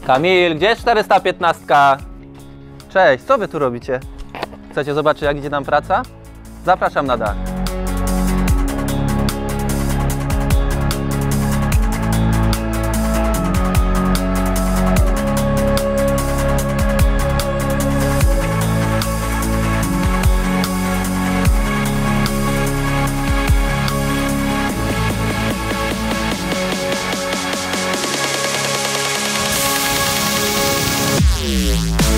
Kamil, gdzie jest 415? Cześć, co wy tu robicie? Chcecie zobaczyć, jak idzie nam praca? Zapraszam na dach. Yeah.